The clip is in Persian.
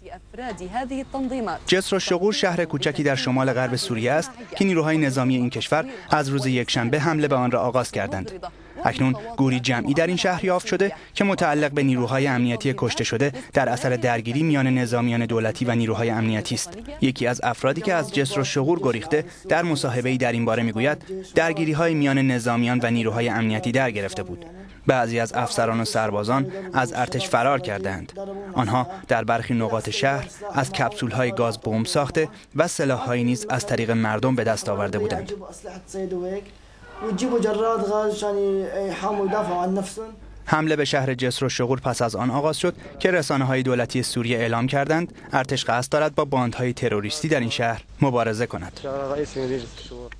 جسر الشغور شهر کوچکی در شمال غرب سوریه است که نیروهای نظامی این کشور از روز یکشنبه حمله به آن را آغاز کردند. اکنون گوری جمعی در این شهر یافت شده که متعلق به نیروهای امنیتی کشته شده در اثر درگیری میان نظامیان دولتی و نیروهای امنیتی است. یکی از افرادی که از جسر الشغور گریخته در مصاحبه‌ای در این باره میگوید درگیری‌های میان نظامیان و نیروهای امنیتی در گرفته بود. بعضی از افسران و سربازان از ارتش فرار کردند. آنها در برخی نقاط شهر از کپسول‌های گاز بمب ساخته و سلاح‌هایی نیز از طریق مردم به دست آورده بودند. حمله به شهر جسر الشغور پس از آن آغاز شد که رسانه‌های دولتی سوریه اعلام کردند ارتش قصد دارد با باندهای تروریستی در این شهر مبارزه کند.